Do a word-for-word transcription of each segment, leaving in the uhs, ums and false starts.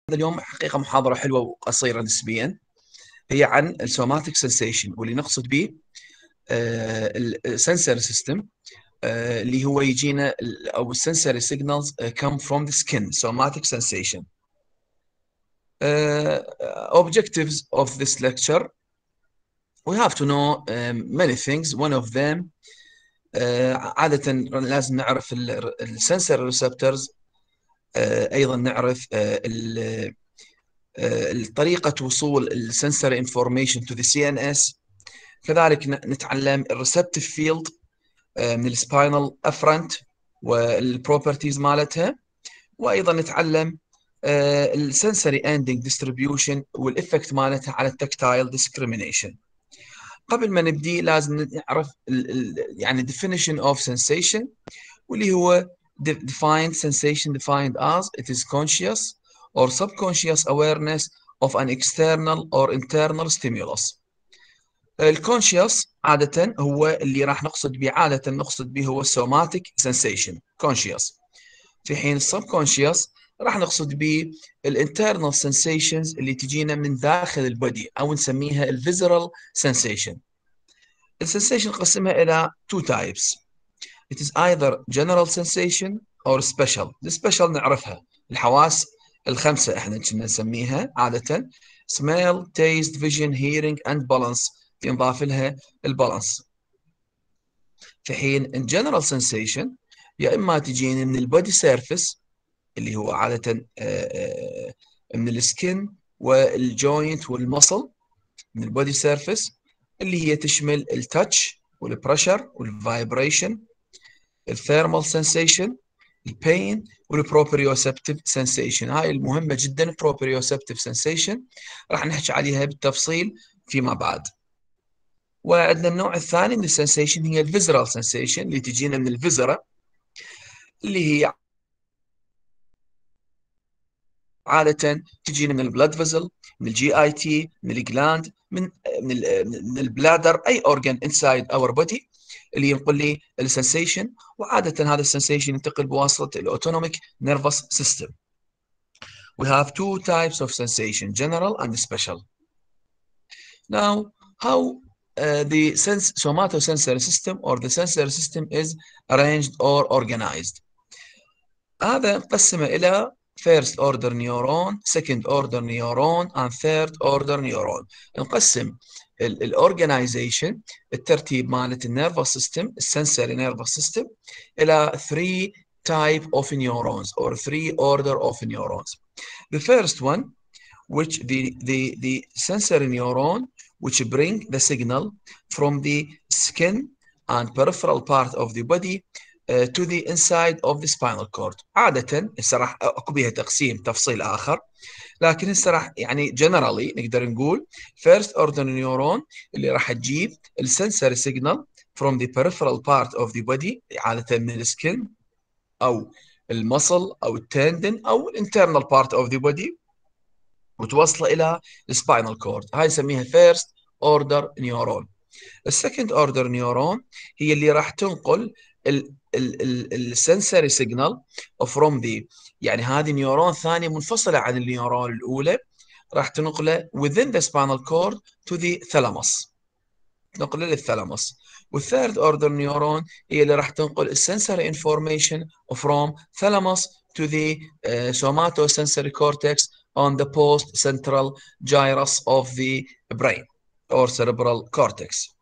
اليوم حقيقة محاضرة حلوة وقصيرة نسبيا، هي عن السوماتيك سنسيشن، واللي نقصد به السنسر سيستم اللي هو يجينا او السنسوري سيجنالز come from the skin somatic sensation. Uh, objectives of this lecture, we have to know um, many things. One of them uh, عادة لازم نعرف السنسور ريسبتورز، ايضا نعرف ال طريقة وصول السنسوري انفورميشن تو ذا سي ان اس. كذلك نتعلم الريسبتيف فيلد من السباينال افرنت والبروبرتيز مالتها، وايضا نتعلم السنسوري اندنج ديستريبيوشن والافكت مالتها على التكتايل ديسكريمينيشن. قبل ما نبدي لازم نعرف يعني definition of sensation، واللي هو defined sensation defined as it is conscious or subconscious awareness of an external or internal stimulus. الكونشيوس عادة هو اللي راح نقصد به، عادة نقصد به هو السوماتيك سنسيشن كونشيوس، في حين السبكونشيوس راح نقصد به الانترنال سنسيشنز اللي تجينا من داخل البودي، او نسميها الفيزرال سنسيشن. السنسيشن نقسمها الى two types. It is either general sensation or special. السبيشال نعرفها الحواس الخمسة احنا كنا نسميها عادة smell, taste, vision, hearing and balance، ينضاف لها البالانس. في حين in general sensation يا اما تجيني من البودي سيرفيس اللي هو عادة من السكن والجوينت والمصل، من البودي سيرفيس اللي هي تشمل التاتش والبريشر والفايبريشن، الثيرمال سنسيشن، البين والبروبريوسبتيف سنسيشن. هاي المهمة جدا، البروبريوسبتيف سنسيشن راح نحكي عليها بالتفصيل فيما بعد. وعندنا النوع الثاني من السنسيشن هي الفيزرال سنسيشن اللي تجينا من الفيزرا، اللي هي عادة تجينا من البلاد فيزل، من الجي اي تي، من الجلاند، من من, من البلادر، اي اورجان انسايد اور بودي اللي ينقل لي السنسيشن. وعادة هذا السنسيشن ينتقل بواسطة الاوتونوميك نيرفس سيستم. We have two types of sensation, general and special. Now, how uh, the sense somatosensory system or the sensory system is arranged or organized. هذا نقسمه إلى first order neuron, second order neuron and third order neuron. نقسم الاورجنايزيشن، الترتيب مالت النيرفس سيستم، السنسوري نيرفس سيستم، إلى three type of neurons or three order of neurons. The first one, which the the the sensory neuron, which bring the signal from the skin and peripheral part of the body uh, to the inside of the spinal cord. عادة هسه راح اكو بها تقسيم تفصيل اخر، لكن هسه راح يعني generally نقدر نقول first order neuron اللي راح تجيب السنسوري signal from the peripheral part of the body، عادة من السكن او المصل او التندن او الانترنال part of the body، وتوصله الى السباينال كورد. هاي نسميها فيرست اوردر نيورون. السكند اوردر نيورون هي اللي راح تنقل السنسوري سيجنال فروم ذي، يعني هذه نيورون ثانيه منفصله عن النيورون الاولى، راح تنقله within the spinal cord to the thalamus، تنقله للثالاموس. والثيرد اوردر نيورون هي اللي راح تنقل السنسوري انفورميشن from thalamus to the uh, somatosensory cortex on the post-central gyrus of the brain or cerebral cortex.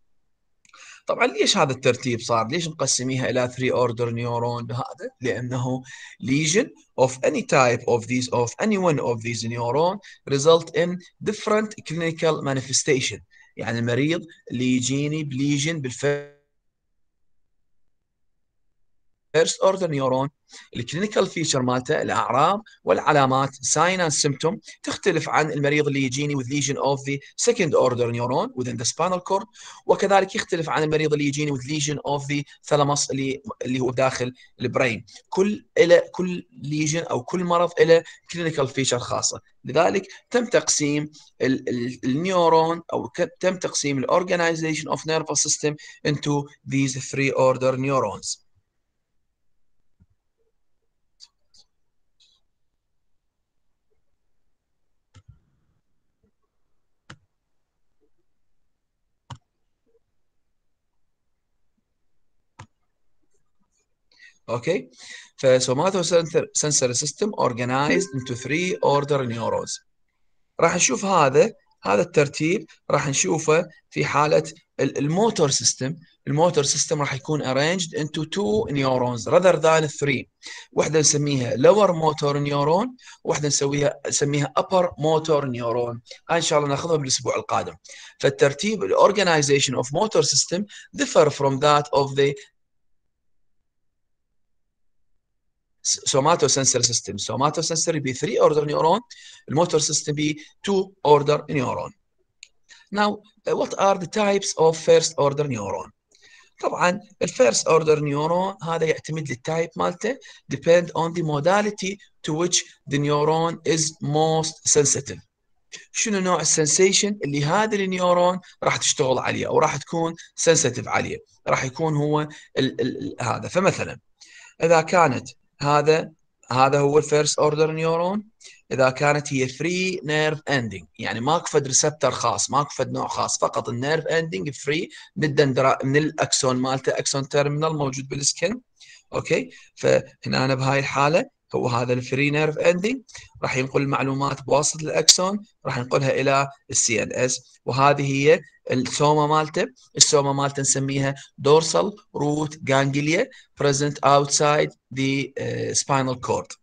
طبعا ليش هذا الترتيب صار؟ ليش مقسميها إلى three order neuron؟ هذا لأنه lesion of any type of these of any one of these neuron result in different clinical manifestation. يعني المريض اللي يجيني بليجن بالفيرست فيرست اوردر نيورون، الكلينيكال فيتشر مالته الاعراض والعلامات ساين اند سيمبتوم تختلف عن المريض اللي يجيني with lesion of the second order neuron within the spinal cord، وكذلك يختلف عن المريض اللي يجيني with lesion of the thalamus اللي اللي هو داخل البرين. كل الى كل ليجن او كل مرض له كلينيكال فيتشر خاصه، لذلك تم تقسيم النيورون او تم تقسيم الاورجنايزيشن اوف نيرفس سيستم into these three order neurons. اوكي. فسوماتو سنسوري سيستم organized into three order neurons. راح نشوف هذا هذا الترتيب راح نشوفه في حالة الموتور سيستم. الموتور سيستم راح يكون arranged into two neurons rather than three. واحدة نسميها lower motor neuron، وواحدة نسويها نسميها upper motor neuron. هاي إن شاء الله ناخذها بالأسبوع القادم. فالترتيب ال organization of motor system differ from that of the somatosensory system. somatosensory be three order neuron، الموتور system be two order neuron. Now, uh, what are the types of first order neuron? طبعا الفيرست اوردر نيورون هذا يعتمد للتايب مالته depend on the modality to which the neuron is most sensitive. شنو نوع السنسيشن اللي هذا النيورون راح تشتغل عليه او راح تكون سنسيتيف عليه، راح يكون هو ال ال هذا. فمثلا اذا كانت هذا هذا هو الفيرست اوردر نيورون، اذا كانت هي فري نيرف اندنج، يعني ماكو فد ريسبتر خاص، ماكو فد نوع خاص، فقط النيرف اندنج فري من الدندرا من الاكسون مالته، اكسون تيرمينال موجود بالسكن. اوكي. فهنا أنا بهاي الحاله هو هذا الفري نيرف اندنج راح ينقل المعلومات بواسطه الاكسون، راح ينقلها الى السي ان اس، وهذه هي السوما مالته. السوما مالته نسميها dorsal root ganglia present outside the uh, spinal cord.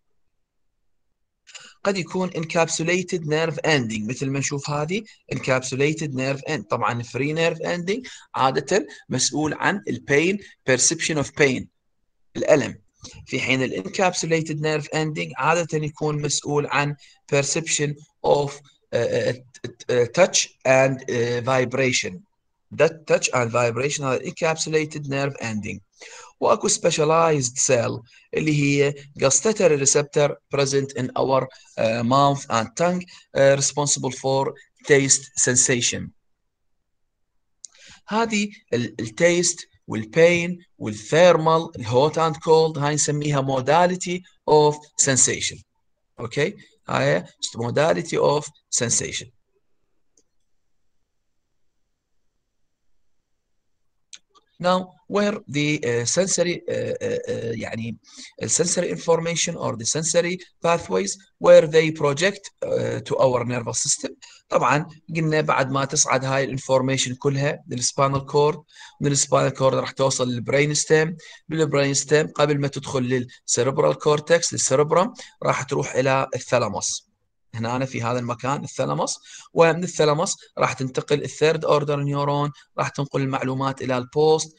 قد يكون encapsulated nerve ending مثل ما نشوف هذه encapsulated nerve end. طبعا free nerve ending عادة مسؤول عن البين perception of pain، الألم، في حين encapsulated nerve ending عادة يكون مسؤول عن perception of uh, uh, touch and uh, vibration. that touch and vibration هذا encapsulated nerve ending. واكو specialized cell اللي هي gustatory receptor present in our uh, mouth and tongue uh, responsible for taste sensation. هذه التيست والبين والثيرمال الهوت اند كولد هاي نسميها modality of sensation. اوكي. هاي modality of sensation. Now, where the uh, sensory uh, uh, يعني sensory information or the sensory pathways where they project uh, to our nervous system. طبعا قلنا بعد ما تصعد هاي الانفورميشن كلها للسبانال كورد، من السبانال كورد راح توصل للبرين ستيم، بالبرين ستيم قبل ما تدخل للسيربرال كورتكس للسيربرم راح تروح الى الثالاموس. هنا أنا في هذا المكان الثالاموس، ومن الثالاموس راح تنتقل الثيرد اوردر نيورون، راح تنقل المعلومات الى البوست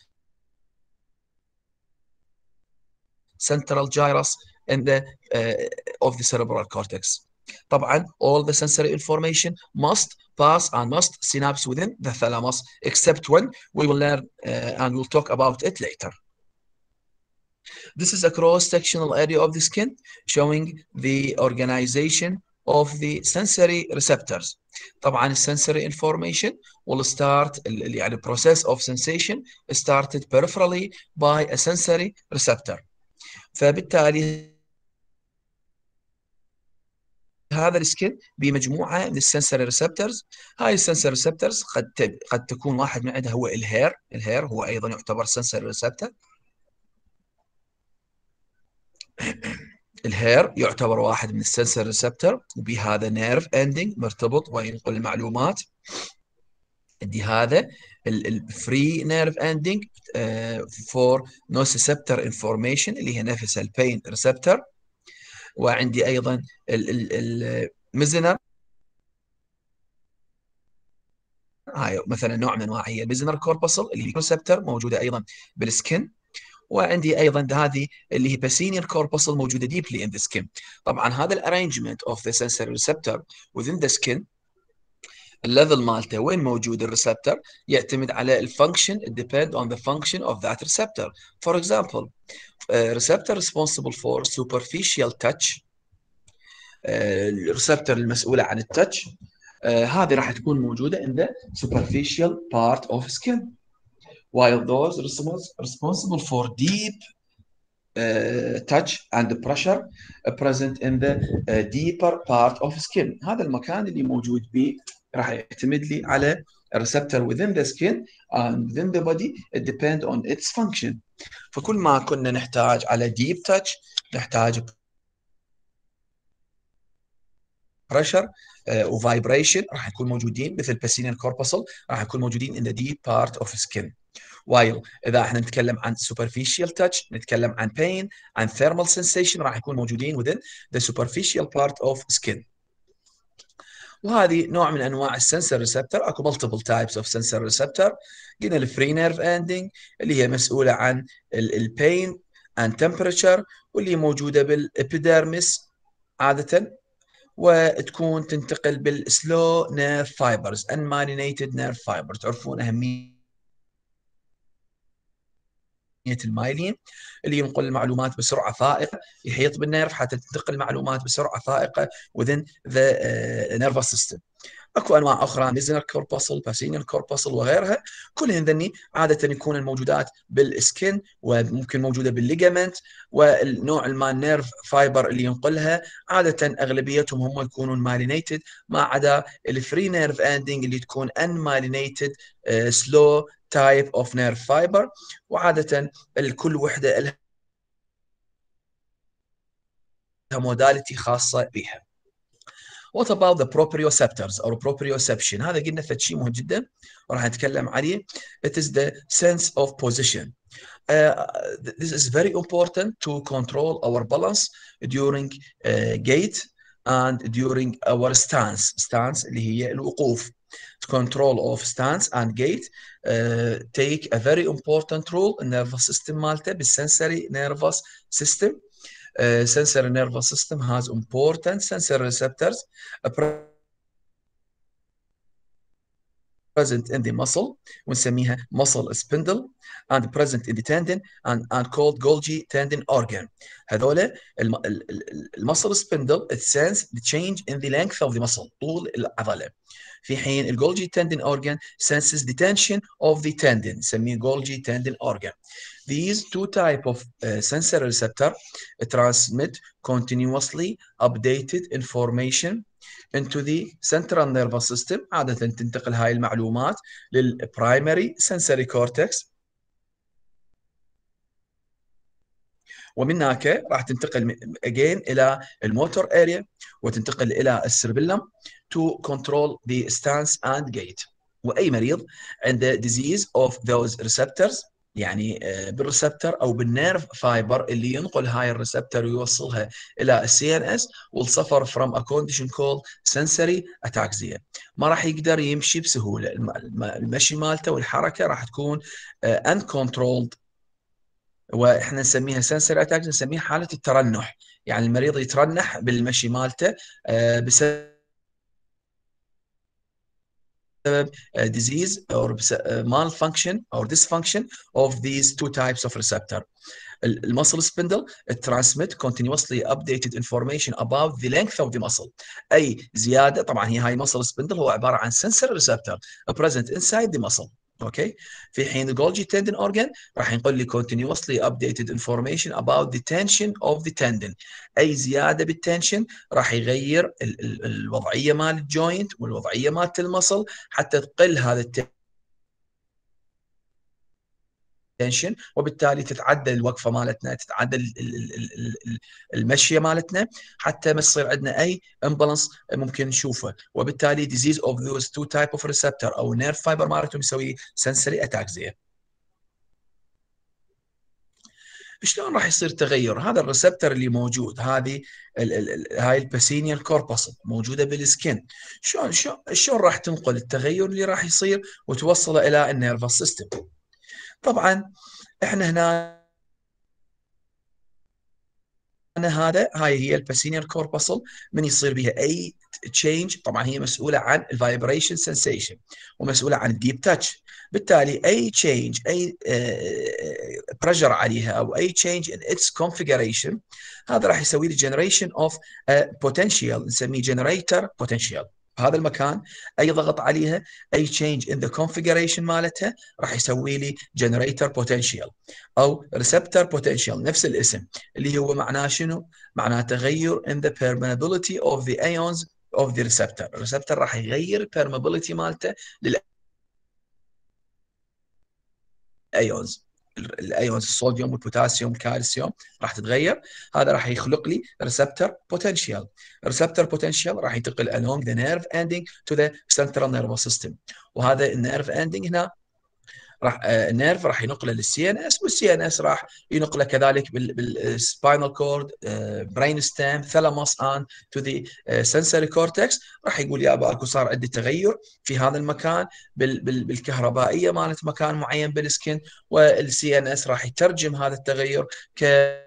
central gyrus in the uh, of the cerebral cortex. طبعا all the sensory information must pass and must synapse within the thalamus except when we will learn uh, and we'll talk about it later. This is a cross-sectional area of the skin showing the organization of the sensory receptors. طبعا sensory information will start يعني process of sensation started peripherally by a sensory receptor. فبالتالي هذا السكن بمجموعه من السنسوري ريسبتورز. هاي السنسوري ريسبتورز قد قد تكون واحد من عندها هو الهير، الهير هو ايضا يعتبر سنسوري ريسبتور. الهير يعتبر واحد من السنسوري ريسبتور، وبهذا نيرف اندنج مرتبط وينقل المعلومات. عندي هذا الفري نيرف اندنج فور نوسيسبتور انفورميشن اللي هي نفسها البين ريسبتور. وعندي ايضا الميزنر، هاي مثلا نوع من انواع هي الميزنر كورباسل اللي هي ريسبتور موجوده ايضا بالسكن. وعندي ايضا هذه اللي هي باسينير كورباسل موجوده ديبلي ان ذا سكن. طبعا هذا الارينجمنت اوف ذا sensory ريسبتور within the skin الليفل مالته وين موجود الريسبتور يعتمد على الفانكشن depend on the function of that receptor. For example, uh, receptor responsible for superficial touch، الريسبتور المسؤولة عن التاتش آه هذه راح تكون موجودة in the superficial part of skin, while those responsible for deep uh, touch and pressure are present in the uh, deeper part of skin. هذا المكان اللي موجود به راح يعتمد لي على receptor within the skin and within the body, it depends on its function. فكل ما كنا نحتاج على deep touch نحتاج pressure و vibration راح يكون موجودين مثل basinian corpuscle راح يكون موجودين in the deep part of skin. while إذا احنا نتكلم عن superficial touch نتكلم عن pain عن thermal sensation راح يكون موجودين within the superficial part of skin. وهذه نوع من انواع السنسر ريسبتور. اكو multiple types of sensor receptor. قلنا الفري نيرف اندنج اللي هي مسؤوله عن البين and temperature واللي موجوده بالابيديرمس عاده، وتكون تنتقل بالسلو نيرف فايبرز unmyelinated nerve fiber. تعرفون اهميه المايلين اللي ينقل المعلومات بسرعه فائقه، يحيط بالنيرف حتى تنتقل المعلومات بسرعه فائقه within the uh, nervous system. اكو انواع اخرى ميزنر كورباسل، باسينيال كورباسل وغيرها، كلهن ذني عاده يكون الموجودات بالسكن وممكن موجوده بالليجامنت، والنوع المال نيرف فايبر اللي ينقلها عاده اغلبيتهم هم يكونون مايلينيتد، ما عدا الفري نيرف اندنج اللي تكون ان مايلينيتد سلو تايب اوف نيرف فايبر، وعاده الكل وحده لها موداليتي خاصه بها. What about the proprioceptors or proprioception؟ هذا قلنا فد شيء مهم جدا وراح نتكلم عليه. It is the sense of position. Uh, this is very important to control our balance during uh, gait and during our stance. Stance اللي هي الوقوف. Control of stance and gait uh, take a very important role in nervous system مالته بالsensory nervous system. Uh, sensory nervous system has important sensory receptors uh, present in the muscle ونسميها muscle spindle and present in the tendon and, and called Golgi tendon organ. هذول المسل spindle it sense the change in the length of the muscle طول العضلة، في حين الجولجي tendon organ senses the tension of the tendon نسميه Golgi tendon organ. These two type of uh, sensory receptor transmit continuously updated information into the central nervous system. عادة تنتقل هاي المعلومات للبرايمري sensory cortex، ومن هناك راح تنتقل again إلى الموتور area وتنتقل إلى السيربيلم to control the stance and gait. وأي مريض عنده disease of those receptors يعني بالريسبتر او بالنيرف فايبر اللي ينقل هاي الريسبتر ويوصلها الى السي ان اس will suffer from a condition called sensory ataxia. ما راح يقدر يمشي بسهوله، المشي مالته والحركه راح تكون uncontrolled، واحنا نسميها sensory ataxia، نسميها حاله الترنح، يعني المريض يترنح بالمشي مالته بسبب disease or malfunction or dysfunction of these two types of receptor. المسل spindle transmit continuously updated information about the length of the muscle. أي زيادة، طبعا هي هاي muscle spindle هو عبارة عن sensory receptor present inside the muscle. اوكي، في حين الجولجي tendon organ راح ينقل لي continuously updated information about the tension of the tendon. اي زياده بالتنشن راح يغير ال ال الوضعيه مال الجوينت والوضعيه مالت المصل حتى تقل هذا التنشن، وبالتالي تتعدل الوقفه مالتنا، تتعدل المشيه مالتنا حتى ما يصير عندنا اي امبالانس ممكن نشوفه، وبالتالي disease of those two type of receptor او nerve fiber مالتهم يسوي sensory ataxia. شلون راح يصير تغير هذا الريسبتر اللي موجود؟ هذه ال ال هاي الباسينيال كورباسل موجوده بالسكن، شلون شلون شلون راح تنقل التغير اللي راح يصير وتوصله الى النيرفس سيستم؟ طبعا احنا هنا أنا هذا هاي هي الباسينيال كورباسل، من يصير بها اي تشينج طبعا هي مسؤوله عن الفايبريشن سنسيشن ومسؤوله عن الديب تاتش، بالتالي اي تشينج اي بريشر عليها او اي تشينج ان اتس كونفيجريشن هذا راح يسوي لي جنريشن اوف بوتنشال نسميه جنريتر بوتنشال. هذا المكان اي ضغط عليها اي change in the configuration مالتها راح يسوي لي generator potential او receptor potential نفس الاسم، اللي هو معناه شنو؟ معناه تغير in the permeability of the ions of the receptor. الريسبتر راح يغير permeability مالته لل الايونز، الايونز الصوديوم والبوتاسيوم والكالسيوم راح تتغير. هذا راح يخلق لي ريسبتور بوتنشال. ريسبتور بوتنشال راح ينتقل along the nerve ending to the central nervous system. وهذا النيرف اندنج هنا راح آه النيرف راح ينقله للسي ان اس، والسي ان اس راح ينقله كذلك بالسباينال كورد، برين ستام، ثالاموس ان تو ذا سنسوري كورتكس. راح يقول يا اكو صار عندي تغير في هذا المكان بال بال بالكهربائيه مالت مكان معين بالسكن، والسي ان اس راح يترجم هذا التغير ك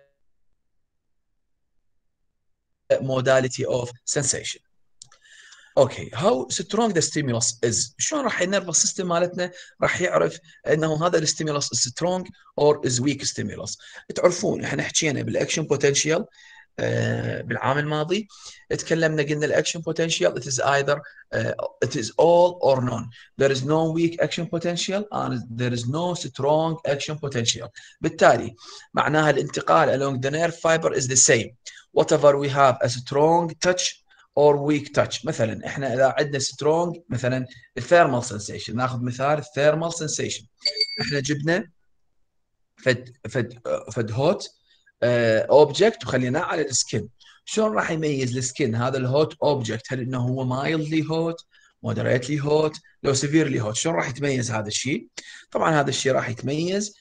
modality of sensation. اوكي، هاو سترونج ذا ستيمولس از، شلون راح النيرفس سيستم مالتنا راح يعرف انه هذا الستيمولس سترونج اور از ويك ستيمولس. تعرفون احنا حكينا بالاكشن بوتنشال آه بالعام الماضي، تكلمنا قلنا الاكشن بوتنشال it is either uh, it is all or none. There is no weak action potential and there is no strong action potential. بالتالي معناها الانتقال along the nerve fiber is the same whatever we have a strong touch or weak touch. مثلا احنا اذا عندنا سترونج مثلا الثيرمال سنسيشن، ناخذ مثال الثيرمال سنسيشن، احنا جبنا فد فد فد هوت اوبجكت وخليناه على السكن. شلون راح يميز السكن هذا الهوت اوبجكت؟ هل انه هو مايلدلي هوت، مودريتلي هوت، لو سيفيرلي هوت؟ شلون راح يتميز هذا الشيء؟ طبعا هذا الشيء راح يتميز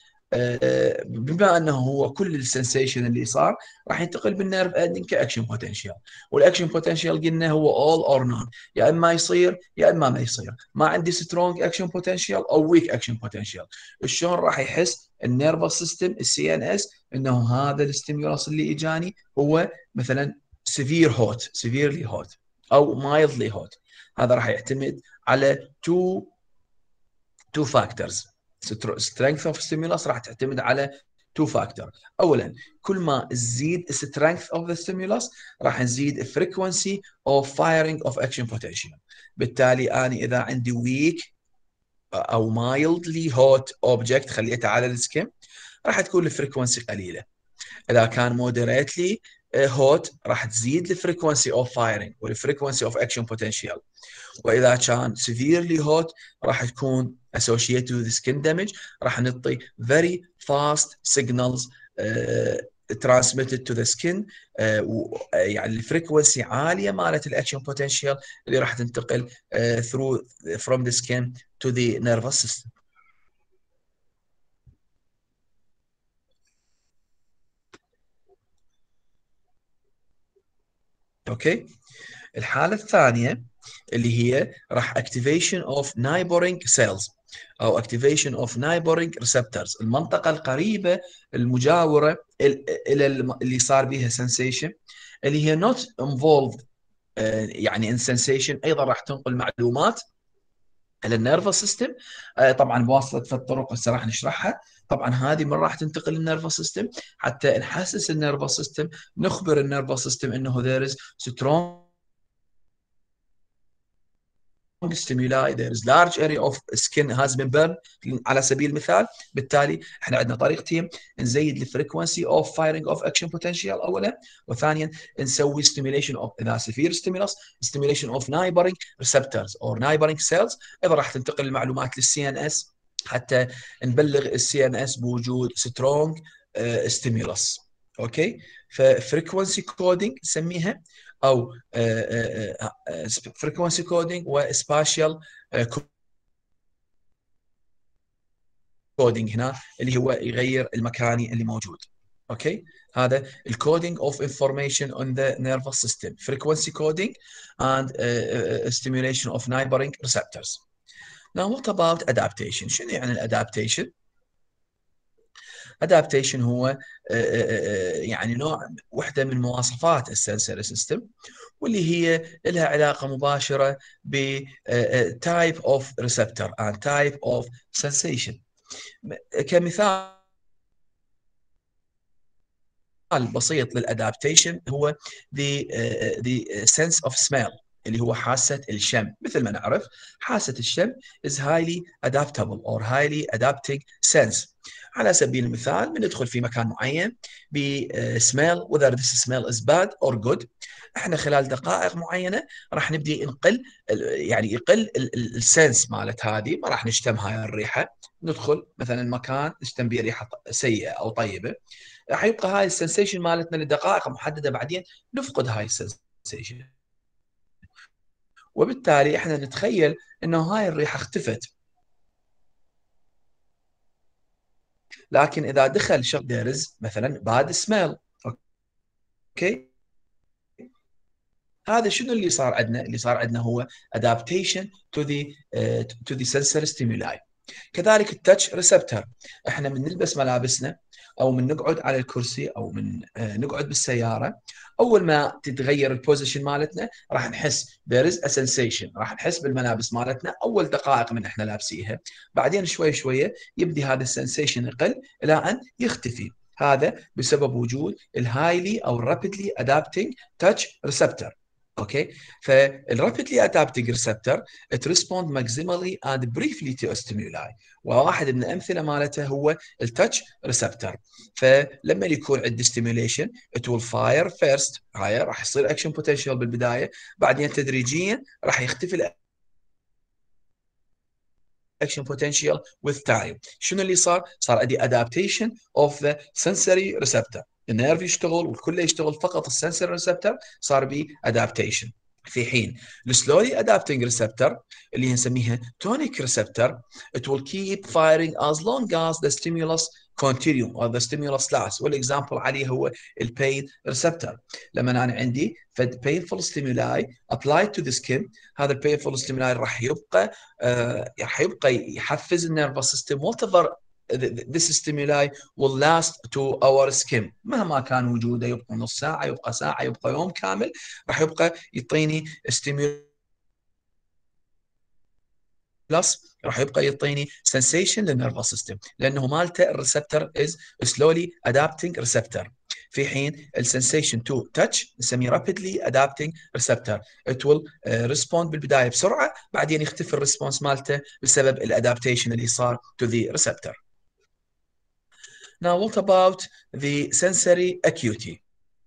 بما انه هو كل السنسيشن اللي صار راح ينتقل بالنيرف اندنج كاكشن بوتنشال. والاكشن بوتنشال قلنا هو اول اور نون، يا اما يصير يا اما ما يصير. ما عندي سترونج اكشن بوتنشال او ويك اكشن بوتنشال. شلون راح يحس النيرفس سيستم السي ان اس انه هذا الستيمولس اللي اجاني هو مثلا سيفير هوت، سيفيرلي هوت، او مايلدلي هوت؟ هذا راح يعتمد على تو تو فاكتورز. strength of stimulus راح تعتمد على تو فاكتور. اولا كل ما تزيد strength of the stimulus راح نزيد frequency of firing of action potential. بالتالي انا اذا عندي weak او mildly hot object خليته على السكن راح تكون الفريكونسي قليله. اذا كان moderately hot راح تزيد الفريكونسي of firing والفريكونسي of action potential. واذا كان severely hot راح تكون associated with skin damage، راح نعطي very fast signals uh, transmitted to the skin. uh, يعني الفريكونسي عاليه مالت الاكشن potential اللي راح تنتقل uh, through from the skin to the nervous system. اوكي، الحاله الثانيه اللي هي راح activation of neighboring cells او activation of neighboring receptors، المنطقه القريبه المجاوره الى اللي صار بها sensation، اللي هي not involved يعني in sensation، ايضا راح تنقل معلومات الى النيرفس سيستم طبعا بواسطه في الطرق هسه راح نشرحها. طبعا هذه من راح تنتقل للنيرفس سيستم حتى نحسس النيرفس سيستم، نخبر النيرفس سيستم انه there is strong stimuli, there is large area of skin has been burned على سبيل المثال. بالتالي احنا عندنا طريقتين، نزيد الفريكونسي اوف فايرنج اوف اكشن بوتنشال اولا، وثانيا نسوي stimulation of اذا سفير stimulus stimulation of neighboring receptors or neighboring cells. اذا راح تنتقل المعلومات للسي ان اس حتى نبلغ السي ان اس بوجود سترونج ستيمولس. اوكي، ففريكونسي كودينج نسميها او فريكونسي كودينج وسباشيال كودينج هنا اللي هو يغير المكاني اللي موجود. اوكي، هذا الكودينج اوف انفورميشن اون ذا نيرفس سيستم، فريكونسي كودينج and uh, stimulation of neighboring receptors. Now what about adaptation؟ شنو يعني الادابتيشن؟ adaptation هو يعني نوع وحده من مواصفات السنسوري سيستم، واللي هي لها علاقه مباشره ب type of receptor and type of sensation. كمثال بسيط للادابتيشن هو the uh, the sense of smell اللي هو حاسه الشم. مثل ما نعرف حاسه الشم is highly adaptable or highly adapting sense. على سبيل المثال بندخل في مكان معين ب smell whether this smell is bad or good، احنا خلال دقائق معينه راح نبدي نقل، يعني يقل السنس مالت هذه، ما راح نشتم هاي الريحه. ندخل مثلا مكان نشتم به ريحه سيئه او طيبه، راح يبقى هاي السنسيشن مالتنا لدقائق محدده، بعدين نفقد هاي السنسيشن، وبالتالي احنا نتخيل انه هاي الريحه اختفت. لكن اذا دخل شخص دارز مثلا باد سميل، اوكي، هذا شنو اللي صار عندنا؟ اللي صار عندنا هو adaptation to the uh, to the sensory stimuli. كذلك التاتش ريسبتر، احنا من نلبس ملابسنا او من نقعد على الكرسي او من نقعد بالسياره، اول ما تتغير البوزيشن مالتنا راح نحس there is a sensation، راح نحس بالملابس مالتنا اول دقائق من احنا لابسيها، بعدين شوي شويه يبدي هذا السنسيشن يقل الى ان يختفي. هذا بسبب وجود الهايلي او rapidly adapting touch receptor. اوكي، فالرابيدلي ادابتنج ريسبتور it respond maximally and briefly to a stimuli، وواحد من الامثله مالته هو التاتش ريسبتور. فلما يكون عندي ستيميوليشن it will fire first، هاي راح يصير اكشن بوتنشال بالبدايه، بعدين تدريجيا راح يختفي اكشن بوتنشال with time. شنو اللي صار؟ صار عندي adaptation of the sensory receptor، النيرف يشتغل والكل يشتغل، فقط السنسوري ريسبتور صار به adaptation. في حين السلولي ادابتنج ريسبتور اللي نسميها تونيك ريسبتور it will keep firing as long as the stimulus continue or the stimulus lasts. والاكزامبل عليه هو البين ريسبتور. لما انا عندي فد painful stimuli applied to the skin، هذا البينفول stimuli راح يبقى آه راح يبقى يحفز النيرفس سيستم whatever this stimuli will last to our skin، مهما كان وجوده، يبقى نص ساعه، يبقى ساعه، يبقى يوم كامل، راح يبقى يعطيني stimulus، راح يبقى يعطيني sensation للنيرفس سيستم، لانه مالته الريسبتور از slowly adapting receptor. في حين السنسيشن تو تاتش نسميه rapidly adapting receptor it will uh, respond بالبدايه بسرعه، بعدين يختفي الريسبونس مالته بسبب الادابتيشن اللي صار to the receptor. Now what about the sensory acuity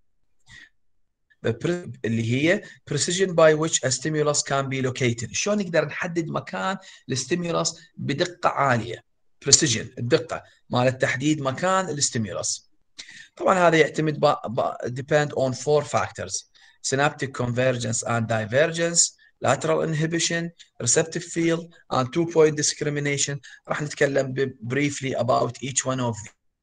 اللي هي precision by which a stimulus can be located؟ شلون نقدر نحدد مكان الستيمولس بدقة عالية؟ precision الدقة مال تحديد مكان الستيمولس. طبعا هذا يعتمد با, با, depend on four factors: synaptic convergence and divergence، lateral inhibition، receptive field and two point discrimination. راح نتكلم briefly about each one of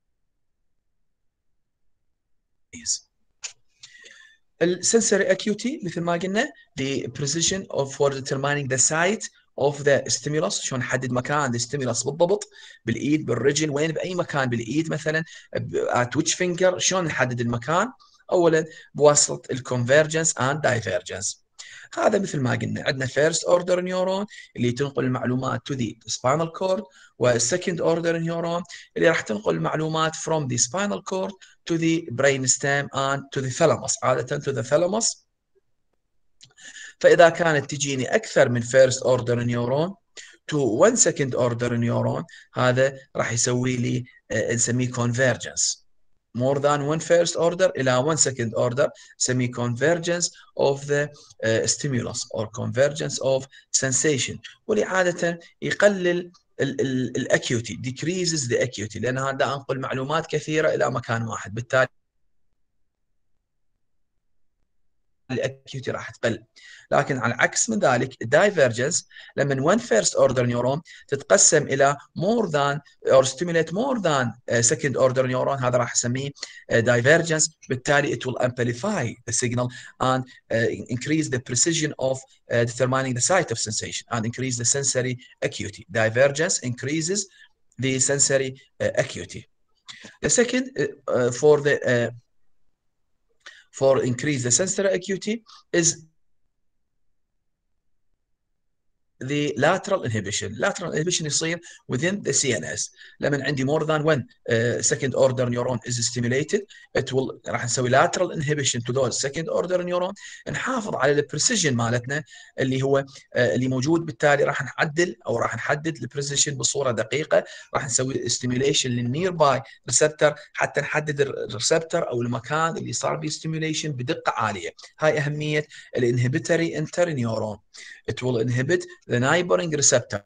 these. السنسوري اكيوتي مثل ما قلنا the precision of for determining the site of the stimulus، شلون نحدد مكان الستيمولس بالضبط، بالايد، بالرجل، وين، باي مكان بالايد مثلا at which finger، شلون نحدد المكان؟ اولا بواسطه الكونفرجنس اند دايفرجنس. هذا مثل ما قلنا عندنا first order neuron اللي تنقل المعلومات to the spinal cord، والsecond order neuron اللي راح تنقل المعلومات from the spinal cord to the brain stem and to the thalamus، عادة to the thalamus. فإذا كانت تجيني أكثر من first order neuron to one second order neuron، هذا راح يسوي لي نسميه convergence. more than one first order إلى one second order نسميه convergence of the uh, stimulus or convergence of sensation، واللي عادة يقلل الاكيوتي decreases the acuity، لأن هذا أنقل معلومات كثيرة إلى مكان واحد، بالتالي الاكيوتي راح تقل. لكن على العكس من ذلك الدايفرجنس لما one first order neuron تتقسم الى more than or stimulate more than second order neuron، هذا راح اسميه divergence، بالتالي it will amplify the signal and increase the precision of determining the site of sensation and increase the sensory acuity. Divergence increases the sensory acuity. The second uh, for the uh, for increase the sensory acuity is the lateral inhibition. lateral inhibition يصير within the سي إن إس. لما عندي more than one uh, second order neuron is stimulated, it will راح نسوي lateral inhibition to those second order neuron. نحافظ على البريسيجن مالتنا اللي هو uh, اللي موجود، بالتالي راح نعدل او راح نحدد البريسيجن بصوره دقيقه. راح نسوي stimulation للنير باي ريسبتور حتى نحدد الريسبتور او المكان اللي صار به stimulation بدقه عاليه. هاي اهميه الانهبيتوري انتر نيورون. It will inhibit the neighboring receptor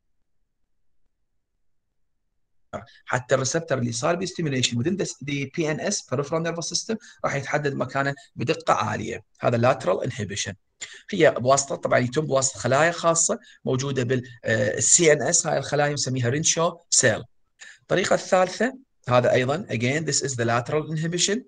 حتى الريسبتور اللي صار به stimulation within the, the بي إن إس peripheral nervous system راح يتحدد مكانه بدقه عاليه. هذا lateral inhibition. هي بواسطه طبعا يتم بواسطه خلايا خاصه موجوده بالسي إن إس. هاي الخلايا نسميها رينشو سيل. الطريقه الثالثه هذا ايضا again this is the lateral inhibition.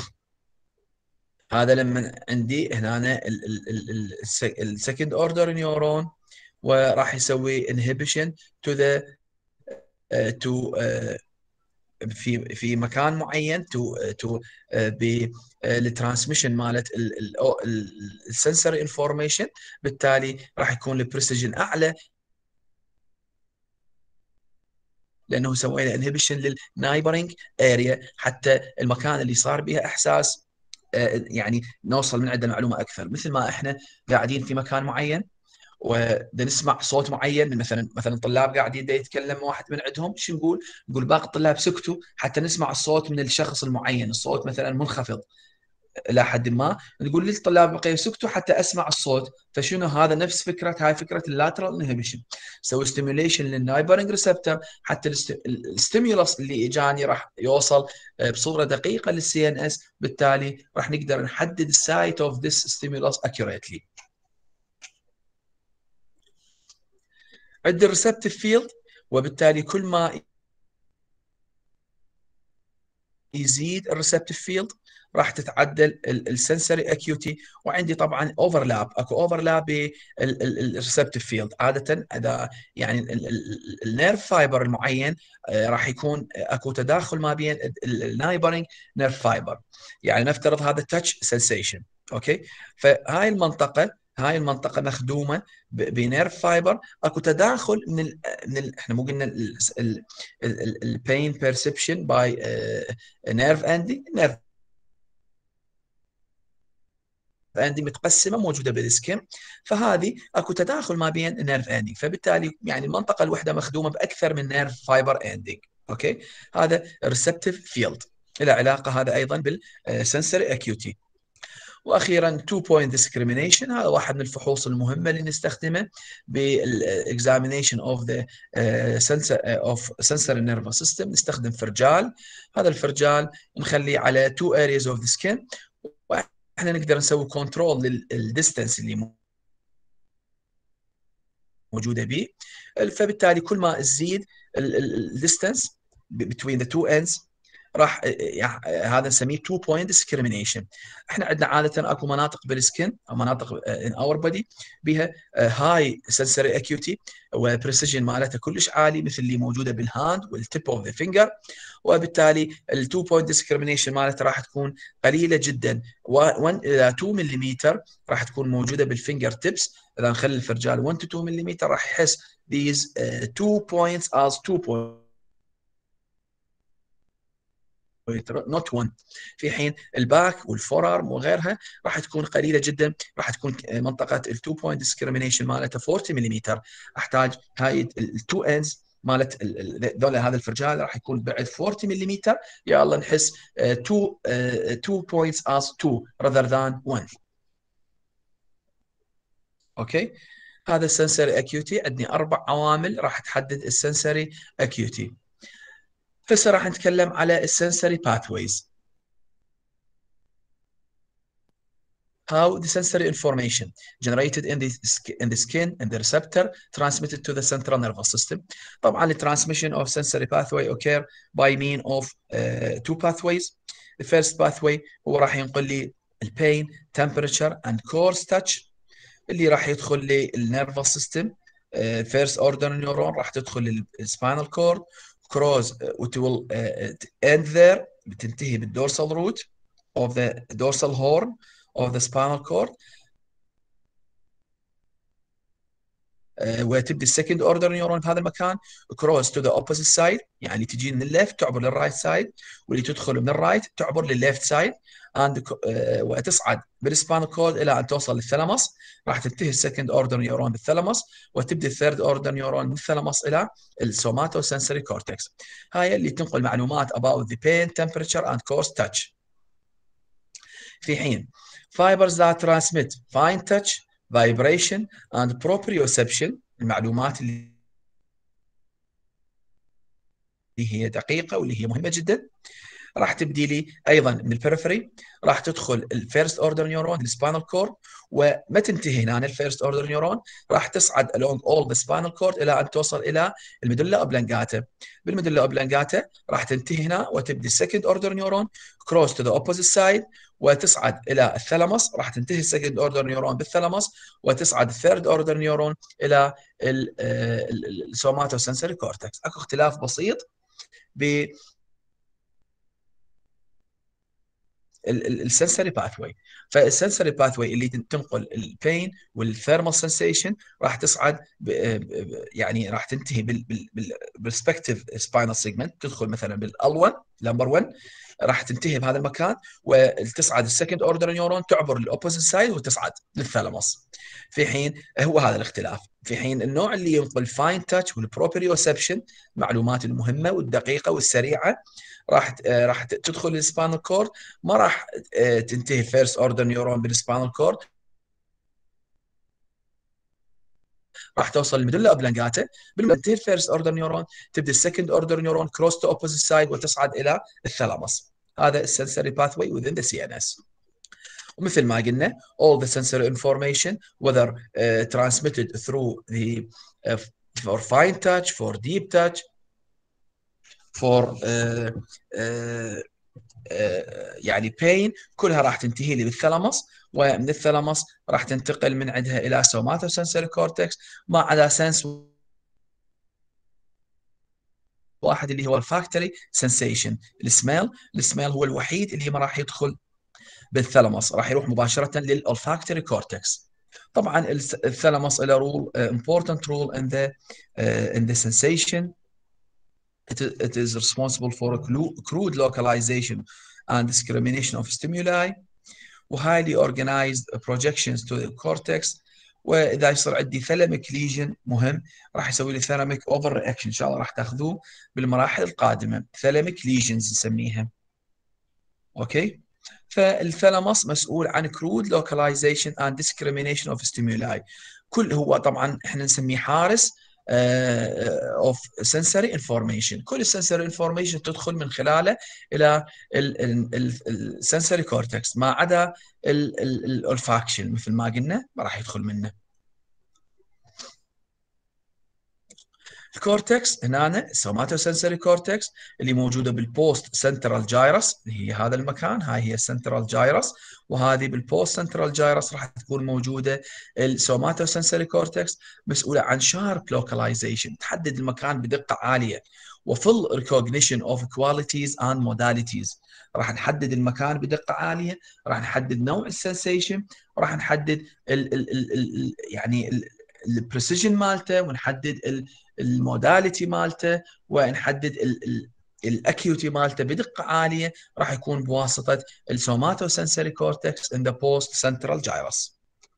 هذا لما عندي هنا السكند اوردر نيورون وراح يسوي inhibition to the uh, to uh, في في مكان معين تو تو بالترانسميشن مالت السنسوري انفورميشن. بالتالي راح يكون البريسيجن اعلى لانه سوينا انهبيشن للنايبرنج اريا حتى المكان اللي صار بها احساس يعني نوصل من عنده معلومه اكثر. مثل ما احنا قاعدين في مكان معين ونسمع صوت معين من مثلا مثلا طلاب قاعدين يتكلم واحد من عندهم، شو نقول؟ نقول باقي الطلاب سكتوا حتى نسمع الصوت من الشخص المعين، الصوت مثلا منخفض الى حد ما، نقول للطلاب بقيه سكتوا حتى اسمع الصوت. فشنو هذا؟ نفس فكره هاي فكره اللاترال انهبيشن. سوي ستيميوليشن للنايبرنج ريسبتور حتى الستيمولس اللي اجاني راح يوصل بصوره دقيقه للسي ان اس، بالتالي راح نقدر نحدد السايت اوف ذس ستيمولس اكيوريتلي. عند الريسبتيف فيلد، وبالتالي كل ما يزيد الريسبتيف فيلد راح تتعدل السنسوري اكيوتي. وعندي طبعا اوفرلاب، اكو اوفرلاب بالريسبتيف فيلد. عاده اذا يعني النيرف فايبر المعين راح يكون اكو تداخل ما بين النايبرنج نيرف فايبر. يعني نفترض هذا تاتش سنسيشن، اوكي؟ فهاي المنطقه هاي المنطقه مخدومه بنيرف فايبر، اكو تداخل من ال من ال احنا مو قلنا البين بيرسبشن باي نيرف اندنج. نيرف اندنج متقسمه موجوده بالسكن، فهذه اكو تداخل ما بين النيرف اندنج، فبالتالي يعني المنطقه الوحده مخدومه باكثر من نيرف فايبر اندنج. اوكي، هذا ريسبتيف فيلد له علاقه هذا ايضا بالسنسوري اكيوتي. واخيرا تو بوينت ديسكريميشن، هذا واحد من الفحوص المهمه اللي نستخدمه بالاكزامينيشن اوف ذا سنسور اوف سنسوري نيرفس سيستم. نستخدم فرجال، هذا الفرجال نخليه على تو ارياز اوف ذا سكين، واحنا نقدر نسوي كنترول للديستنس اللي موجوده به. فبالتالي كل ما تزيد الديستنس between the two ends راح هذا نسميه تو بوينت ديسكريميشن. احنا عندنا عاده اكو مناطق بالسكن او مناطق ان اور بودي بها هاي سنسوري اكيوتي وبريسيجن مالتها كلش عالي، مثل اللي موجوده بالهاند والتيب اوف ذا فينجر، وبالتالي التو بوينت ديسكريميشن مالتها راح تكون قليله جدا. الى اثنين ملم راح تكون موجوده بالفينجر تيبس. اذا نخلي الفرجال واحد to اثنين ملم راح يحس these uh, two points as two points not one. في حين الباك والفورارم وغيرها راح تكون قليله جدا، راح تكون منطقه التو بوينت ديسكريميشن مالتها أربعين ملم. احتاج هاي التو اندز مالت ذول هذا الفرجال راح يكون بعد أربعين ملم. يا الله نحس two two points as two rather than one. اوكي، هذا السنسوري اكيوتي. عندي اربع عوامل راح تحدد السنسوري اكيوتي. هسه راح نتكلم على السنسوري باثويز. How the sensory information generated in the in the skin and the receptor transmitted to the central nervous system. طبعا the transmission of sensory pathway occur by mean of uh, two pathways. The first pathway هو راح ينقل لي البين temperature and coarse touch اللي راح يدخل لي النيرفس سيستم. فيرست اوردر نيورون راح تدخل السباينال كورد كروز وتول اند ذير بتنتهي بالدورسال روت of the dorsal horn of the spinal cord. وتبدي السكند اوردر نيورون في هذا المكان كروس تو ذا اوبوزيت سايد، يعني تجي من الليفت تعبر للرايت سايد، واللي تدخل من الرايت تعبر للليفت سايد، وتصعد بالسبانال كورد الى ان توصل للثلمس. راح تنتهي السكند اوردر نيورون بالثلمس، وتبدي الثيرد اوردر نيورون من الثلمس الى السوماتو سنسوري كورتكس. هاي اللي تنقل معلومات about the pain, temperature and coarse touch. في حين fibers that transmit fine touch, vibration and proprioception، المعلومات اللي هي دقيقة واللي هي مهمة جدا، راح تبدي لي ايضا من البريفري، راح تدخل الفيرست اوردر نيورون السبانال كورد، وما تنتهي هنا الفيرست اوردر نيورون، راح تصعد along all the spinal cord الى ان توصل الى الميدولا اوبلانجاتا. بالميدولا اوبلانجاتا راح تنتهي هنا وتبدي السكند اوردر نيورون كروس تو ذا اوبوزيت سايد، وتصعد الى الثلمس، راح تنتهي السكند اوردر نيورون بالثلمس، وتصعد الثيرد اوردر نيورون الى السوماتو سنسوري كورتكس. اكو اختلاف بسيط ب السنسوري باثوي. فالسنسوري باثوي اللي تنقل البين والثيرمال سنسيشن راح تصعد يعني راح تنتهي بالريسبكتيف سباينال سيجمنت، تدخل مثلا بالال واحد نمبر واحد، راح تنتهي بهذا المكان، وتصعد السكند اوردر نيورون تعبر الاوبوزيت سايد وتصعد للثالاموس. في حين هو هذا الاختلاف، في حين النوع اللي ينقل فاين تاتش والبروبريوسبشن، المعلومات المهمه والدقيقه والسريعه، راح راح تدخل السبانال كورد، ما راح تنتهي فيرست اوردر نيورون بالسبانال كورد، راح توصل للميدولا اوبلانجاتا. بالما تنتهي الفيرست اوردر نيورون تبدا السكند اوردر نيورون كروس تو اوبوزيت سايد وتصعد الى الثالاموس. هذا السنسوري باثوي within the سي إن إس. ومثل ما قلنا all the sensory information whether uh, transmitted through the uh, for fine touch, for deep touch, for uh, uh, يعني pain، كلها راح تنتهي لي بالثلمس، ومن الثلمس راح تنتقل من عندها الى سوماتو سنسوري كورتكس، ما عدا سنس واحد اللي هو الفاكتوري سنسيشن، السميل. السميل هو الوحيد اللي ما راح يدخل بالثلمس، راح يروح مباشره للالفاكتوري كورتكس. طبعا الثلمس له رول important role in the uh, in the sensation. It, it is responsible for a crude localization and discrimination of stimuli و highly organized projections to the cortex. واذا يصير عندي ثلاميك ليجن مهم، راح يسوي لي ثلاميك اوفر رياكشن، ان شاء الله راح تاخذوه بالمراحل القادمه، ثلاميك ليجنز نسميها. اوكي، فالثلاموس مسؤول عن crude localization and discrimination of stimuli. كل هو طبعا احنا نسميه حارس اوف سنسوري انفورميشن، كل السنسوري انفورميشن تدخل من خلاله الى السنسوري كورتكس، ما عدا الالفاكشن مثل ما قلنا ما راح يدخل منه. الكورتكس هنا السوماتو سنسوري كورتكس اللي موجوده بالبوست سنترال جايرس، اللي هي هذا المكان، هاي هي السنترال جايرس، وهذه بالبوست سنترال جايرس راح تكون موجوده السوماتو سنسوري كورتكس، مسؤوله عن شارب لوكاليزيشن، تحدد المكان بدقه عاليه، وفل ريكوجنيشن اوف كواليتيز اند موداليتيز. راح نحدد المكان بدقه عاليه، راح نحدد نوع السنسيشن، وراح نحدد ال ال ال ال يعني البريسيجن مالته، ونحدد الموداليتي مالته، ونحدد الاكيوتي مالته بدقه عاليه، راح يكون بواسطه السوماتو سنسوري كورتكس ان ذا بوست سنترال جايرس.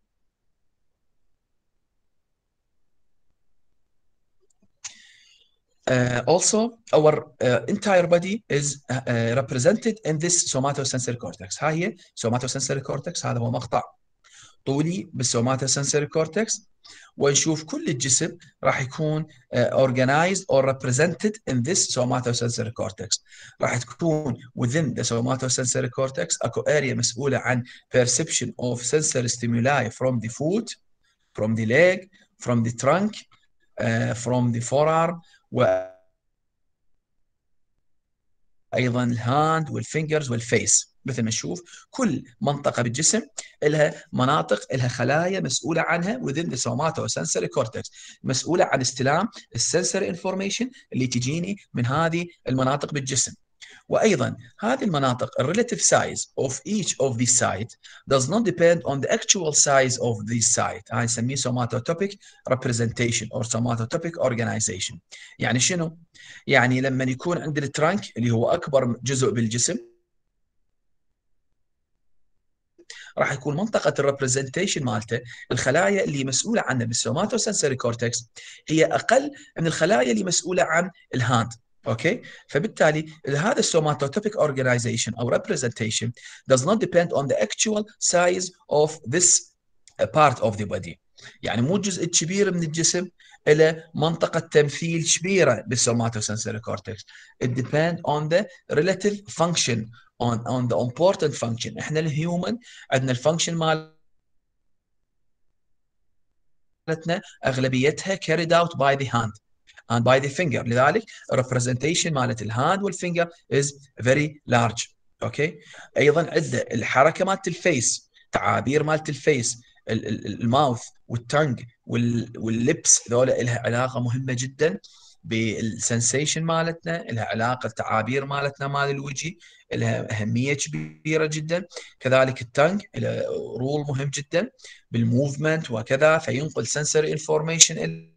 Uh, also, our uh, entire body is uh, represented in this somatosensory cortex. هاي هي somatosensory cortex، هذا هو مقطع طولي بالسوماتوسنسوري كورتكس، ونشوف كل الجسم راح يكون uh, organized or represented in this somatosensory cortex. راح تكون within the somatosensory cortex اكو area مسؤولة عن perception of sensory stimuli from the foot, from the leg, from the trunk, uh, from the forearm، وايضا الهاند والفينجرز والفيس. مثل ما نشوف كل منطقه بالجسم لها مناطق، لها خلايا مسؤوله عنها within the somatosensory cortex، مسؤوله عن استلام السنسوري انفورميشن اللي تجيني من هذه المناطق بالجسم. وأيضا هذه المناطق relative size of each of these sites does not depend on the actual size of this site. هاي نسميه somatotopic representation or somatotopic organization. يعني شنو؟ يعني لما يكون عند الترانك اللي هو أكبر جزء بالجسم راح يكون منطقة الريبرزنتيشن مالته الخلايا اللي مسؤولة عنها بالسوماتوسنسوري كورتكس هي أقل من الخلايا اللي مسؤولة عن الهاند. اوكي، فبالتالي هذا السوماتوتوبيك organization او representation does not depend on the actual size of this part of the body. يعني مو جزء كبير من الجسم إلى منطقة تمثيل كبيرة بالسوماتوسنسوري كورتكس. It depends on the relative function on on the important function. احنا الهيومن عندنا الفانكشن مالتنا اغلبيتها carried out by the hand and by the finger. لذلك representation مالت الهاند والفينجر is very large. اوكي، ايضا عندنا الحركه مالت الفيس، تعابير مالت الفيس، الماوث والتنج واللبس، ذولا لها علاقه مهمه جدا بالسنسيشن مالتنا، لها علاقه التعابير مالتنا مال الوجه، لها اهميه كبيره جدا. كذلك التنج له رول مهم جدا بالموفمنت وكذا، فينقل سنسوري انفورميشن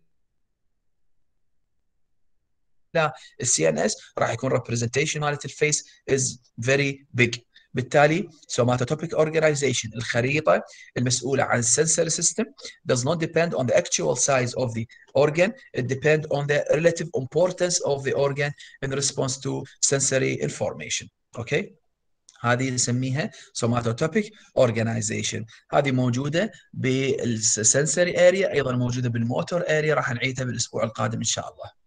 لا السي ان اس راح يكون representation مالت الفيس is very big. بالتالي somatotopic organization الخريطة المسؤولة عن السنسوري system does not depend on the actual size of the organ, it depends on the relative importance of the organ in response to sensory information. اوكي okay? هذه نسميها somatotopic organization. هذه موجودة بالسنسوري اريا، ايضا موجودة بالموتور اريا، راح نعيدها بالاسبوع القادم ان شاء الله.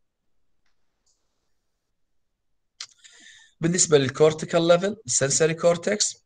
بالنسبه للكورتيكال ليفل السنسوري كورتكس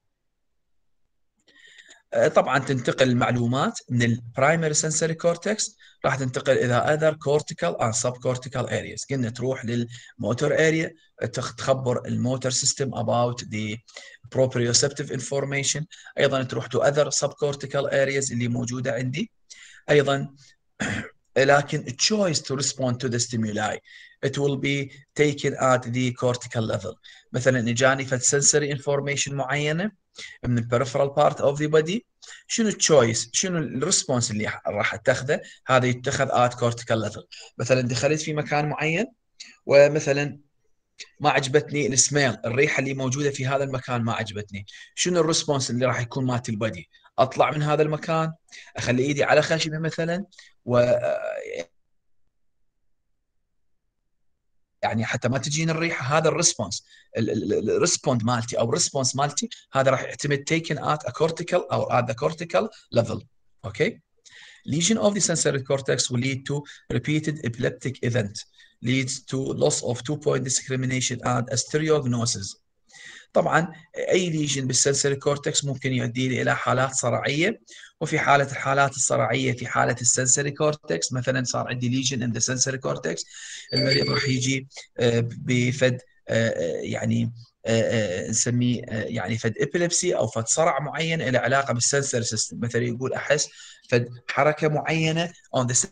طبعا تنتقل المعلومات من البرايمري سنسوري كورتكس راح تنتقل الى اذر كورتيكال اند سب كورتيكال ارياز. قلنا تروح للموتور اريا تخبر الموتور سيستم about the proprioceptive information، ايضا تروح to other subcortical areas اللي موجوده عندي. ايضا لكن choice to respond to the stimuli it will be taken at the cortical level. مثلا اجاني فد sensory information معينه من ال peripheral part of the body، شنو التشويس، شنو الريسبونس اللي راح اتخذه، هذا يتخذ at cortical level. مثلا دخلت في مكان معين ومثلا ما عجبتني السميل، الريحه اللي موجوده في هذا المكان ما عجبتني، شنو الريسبونس اللي راح يكون مالت البدي؟ اطلع من هذا المكان، اخلي ايدي على خشبه مثلا، و يعني حتى ما تجيني الريحه. هذا الريسبونس الريسبوند مالتي او الريسبونس مالتي هذا راح يعتمد taken at a cortical او at the cortical level. اوكي، lesion of the sensory cortex will lead to repeated epileptic event leads to loss of two point discrimination and stereognosis. طبعا اي ليجن بالسنسوري كورتكس ممكن يؤدي الى حالات صرعيه، وفي حاله الحالات الصرعيه في حاله السنسوري كورتكس مثلا صار عندي ليجن ان ذا سنسوري كورتكس، المريض راح يجي بفد يعني نسميه يعني فد ابيليبسي او فد صرع معين له علاقه بالسنسوري سيستم. مثلا يقول احس فد حركه معينه on the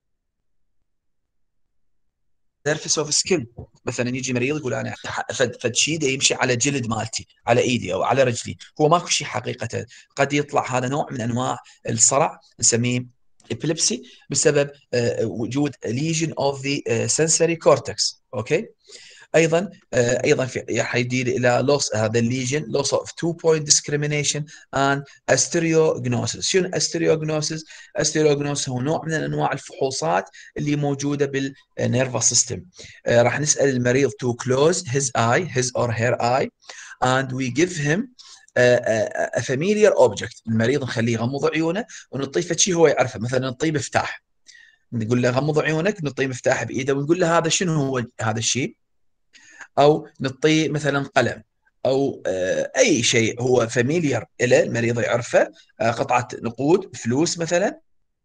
سيرفيس اوف سكين، مثلا يجي مريض يقول انا فد فد شيء يمشي على جلد مالتي، على ايدي او على رجلي، هو ماكو شيء حقيقه، قد يطلع هذا نوع من انواع الصرع نسميه epilepsy بسبب وجود lesion of the sensory cortex. اوكي، ايضا ايضا في حيدي الى loss هذا الليجن loss of two point discrimination and stereognosis. شنو stereognosis؟ stereognosis هو نوع من انواع الفحوصات اللي موجوده بالنيرفس سيستم. راح نسال المريض to close his eye his or her eye and we give him a familiar object. المريض نخليه يغمض عيونه ونعطيه شيء هو يعرفه، مثلا نعطيه مفتاح، نقول له غمض عيونك، نعطيه مفتاح بايده ونقول له هذا شنو هو هذا الشيء، او نعطيه مثلا قلم او اي شيء هو فاميليار له المريض يعرفه، قطعه نقود فلوس مثلا،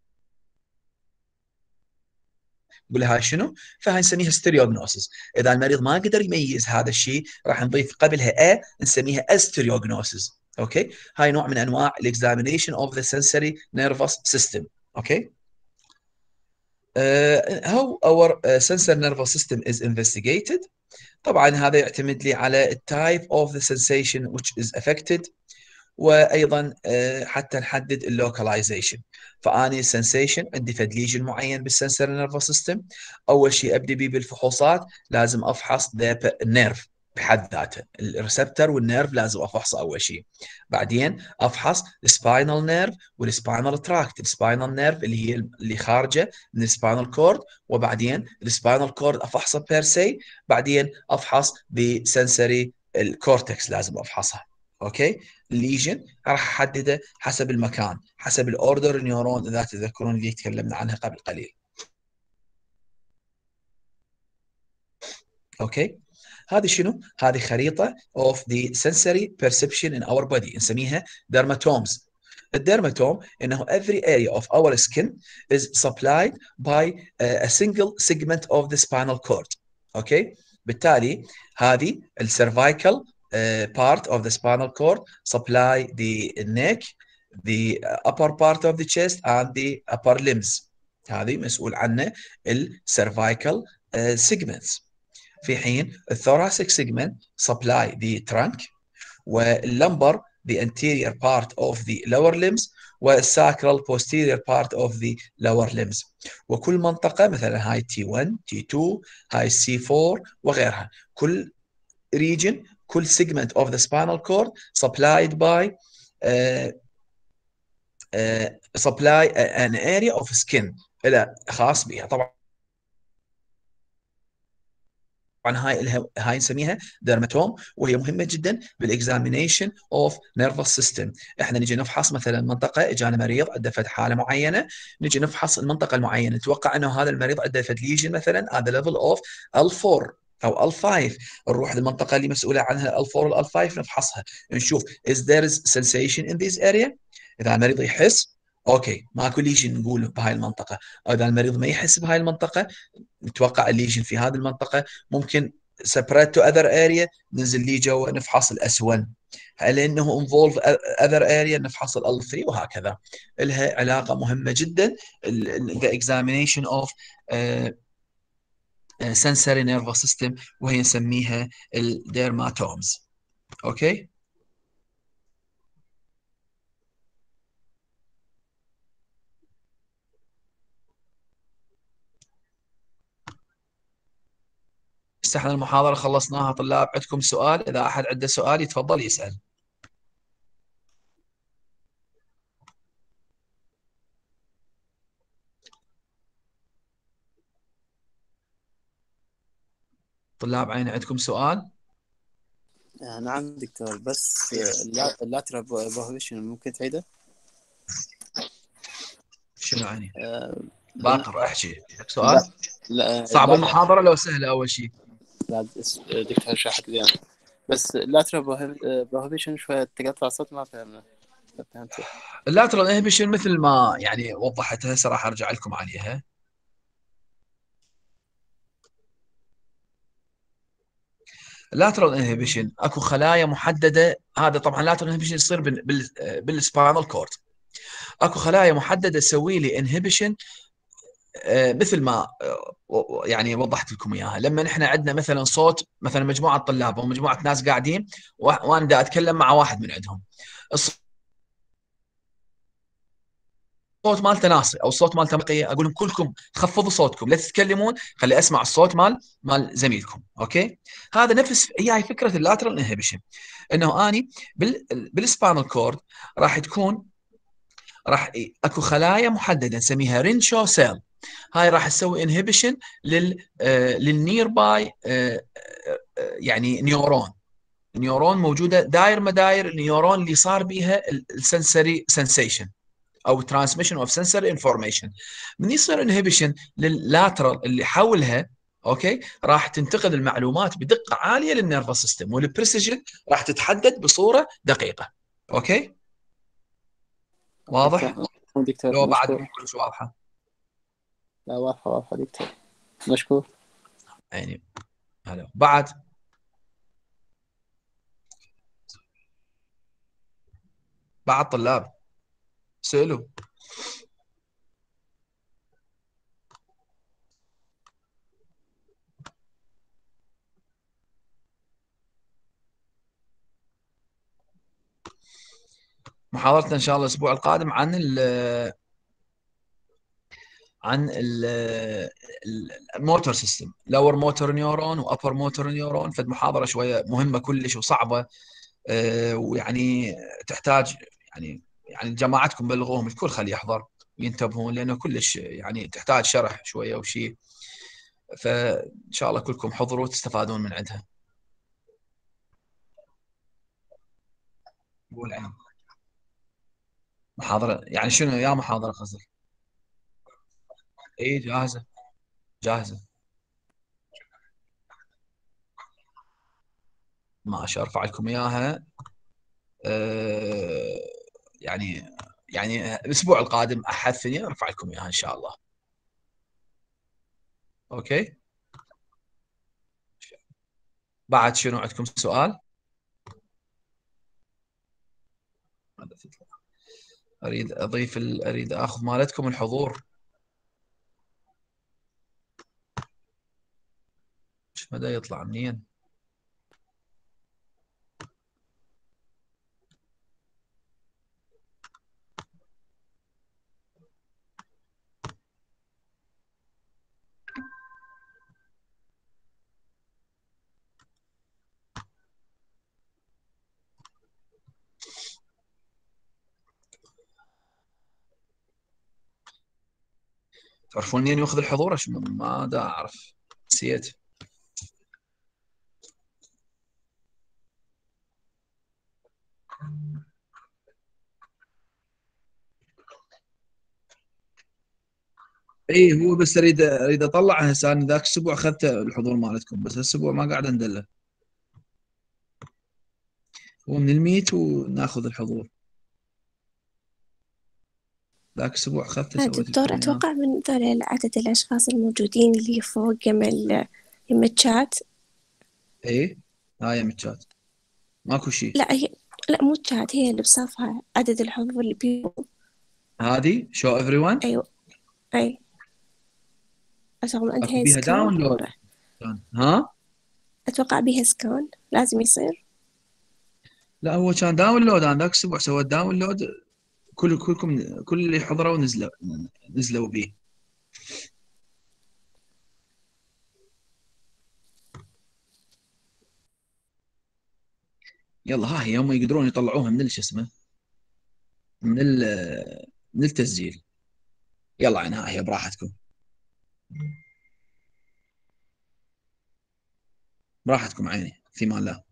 نقول هاي شنو، فهاي نسميها ستيريوغنوسيس. اذا المريض ما قدر يميز هذا الشيء راح نضيف قبلها ا نسميها استيريوغنوسيس. اوكي، هاي نوع من انواع الاكزامينيشن اوف ذا sensory nervous system. اوكي، uh, how our uh, sensor nervous system is investigated. طبعا هذا يعتمد لي على التايب اوف ذا sensation which is affected، وايضا حتى نحدد اللوكاليزيشن. فاني السنسيشن عندي فد ليجن معين بالسنسر نيرفس سيستم، اول شيء ابدا بيه بالفحوصات لازم افحص ذا النيرف بحد ذاته، الريسبتر والنيرف لازم افحصه اول شيء. بعدين افحص السباينال نيرف والسباينال تراكت، السباينال نيرف اللي هي اللي خارجه من السباينال كورد، وبعدين السباينال كورد افحصه بير سي، بعدين افحص بسنسري الكورتكس لازم افحصها. اوكي، الليجن راح احدده حسب المكان، حسب الاوردر نيورون اذا تتذكرون اللي تكلمنا عنها قبل قليل. اوكي، هذه شنو؟ هذه خريطه of the sensory perception in our body، نسميها dermatomes. الديرماتوم انه every area of our skin is supplied by a single segment of the spinal cord. اوكي، بالتالي هذه السيرفايكال uh, part of the spinal cord supply the neck, the upper part of the chest and the upper limbs. هذه مسؤول عنه السيرفايكال uh, segments. في حين الثوراسيك سيجمنت supply the trunk، واللمبر the anterior part of the lower limbs، والساكرال posterior part of the lower limbs. وكل منطقة مثلا هاي تي واحد تي اثنين هاي سي أربعة وغيرها، كل region كل segment of the spinal cord supplied by uh, uh, supply an area of skin إلى خاص بها. طبعا طبعا هاي هاي نسميها ديرماتوم، وهي مهمه جدا بالاكزامينيشن اوف نيرفس سيستم. احنا نجي نفحص مثلا منطقه، اجانا مريض عنده فد حاله معينه، نجي نفحص المنطقه المعينه، نتوقع انه هذا المريض عنده فد ليجن مثلا هذا ليفل اوف ال أربعة او ال خمسة، نروح للمنطقه اللي مسؤوله عنها ال أربعة وال خمسة نفحصها، نشوف is there is sensation in this area. اذا المريض يحس اوكي ماكو ليجن نقول بهاي المنطقه، او اذا المريض ما يحس بهاي المنطقه نتوقع الليجن في هذه المنطقه، ممكن separate to other area ننزل لي جوا نفحص الاس واحد، لانه involve other area نفحص ال ثلاثة، وهكذا. لها علاقه مهمه جدا the examination of uh, sensory nervous system، وهي نسميها الديرماتومز. اوكي، احنا المحاضره خلصناها طلاب، عندكم سؤال؟ اذا احد عنده سؤال يتفضل يسال. طلاب عين عندكم سؤال؟ آه نعم دكتور، بس اللاترال بوهيشن ممكن تعيده؟ شنو يعني؟ آه باقر احكي سؤال. لا لا صعب المحاضره لو سهله اول شيء؟ لا دكتور شرحت لي يعني. بس اللاترال بوهيشن شويه تقطع صوت ما فهمنا، فهمت. اللاترال انهبيشن مثل ما يعني وضحتها، هسه راح ارجع لكم عليها. اللاترال انهبيشن اكو خلايا محدده، هذا طبعا اللاترال انهبيشن يصير بالسباينال كورد، اكو خلايا محدده تسوي لي انهبيشن مثل ما آه، يعني وضحت لكم اياها. لما نحن عندنا مثلا صوت، مثلا مجموعه طلاب او مجموعه ناس قاعدين وانا دا اتكلم مع واحد من عندهم، الصوت مالته ناصي او الصوت مالته نقي، اقول لهم كلكم خفضوا صوتكم لا تتكلمون، خلي اسمع الصوت مال مال زميلكم. اوكي، هذا نفس هي هي فكره اللاترال انهبيشن، انه اني بال بالسبانال كورد راح تكون راح اكو خلايا محدده نسميها رينشو سيل، هاي راح تسوي انهبيشن لل آه للنير باي آه يعني نيورون، نيورون موجوده داير مداير النيورون اللي صار بيها السنسري سنسيشن او ترانسميشن اوف سنسوري انفورميشن. من يصير انهبيشن لللاترال اللي حولها، اوكي، راح تنتقل المعلومات بدقه عاليه للنيرفس سيستم، والبريسيجن راح تتحدد بصوره دقيقه. اوكي، واضح؟ دكتور لو بعد مشكور. كلش واضحه؟ لا واضحه واضحه دكتور، مشكور. يعني هلا بعد بعد طلاب سألوا. محاضرتنا ان شاء الله الاسبوع القادم عن ال عن ال الموتور سيستم، لور موتور نيورون وابر موتور نيورون. فد محاضره شويه مهمه كلش وصعبه، آه، ويعني تحتاج يعني يعني جماعتكم بلغوهم الكل خليه يحضر وينتبهون، لانه كلش يعني تحتاج شرح شويه وشيء. فان شاء الله كلكم حضروا وتستفادون من عندها. قول عين. محاضره يعني شنو يا محاضره قصدك؟ اي جاهزه، جاهزه. ماشي ارفع لكم اياها. آه، يعني يعني الاسبوع القادم احد ثانية ارفع لكم اياها ان شاء الله. اوكي. بعد شنو عندكم سؤال؟ اريد اضيف ال... اريد اخذ مالتكم الحضور. مش مدى يطلع منين؟ تعرفون منين ياخذ الحضور؟ عشان ما دا اعرف، نسيت. اي هو بس اريد اريد اطلع هسه. انا ذاك الاسبوع اخذت الحضور مالتكم، بس هالاسبوع ما قاعد اندله. هو من الميت وناخذ الحضور. ذاك الاسبوع اخذته لا سويت دكتور، لكم اياه. أتوقع من ذول عدد الأشخاص الموجودين اللي فوق يم ال يم الشات. اي هاي من الشات ماكو شيء. لا هي، لا مو الشات، هي اللي بصفها عدد الحضور اللي بيه. هذه شو ايفري ون. أيوة. أي أتوقع اكو عندها بيها سكان. داونلود. ها. أتوقع بيها سكان لازم يصير. لا هو كان داونلود، انا ذاك الاسبوع سويت داونلود. كل كلكم كل اللي حضروا نزلوا نزلوا به. يلا ها هي هم يقدرون يطلعوها من شو اسمه، من ال- من التسجيل. يلا عين ها هي براحتكم، براحتكم عيني في مان الله.